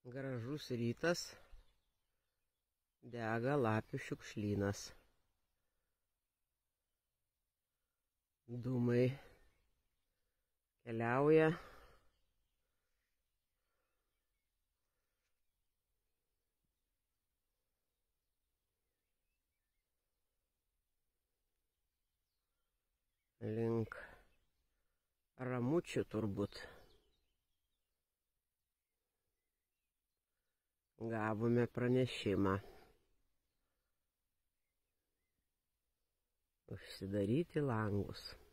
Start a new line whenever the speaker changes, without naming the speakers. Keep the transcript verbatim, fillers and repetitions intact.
Gražus rytas, dega lapių šiukšlynas. Dūmai keliauja. Link Ramučių turbūt. Gavome pranešimą. Užsidaryti langus.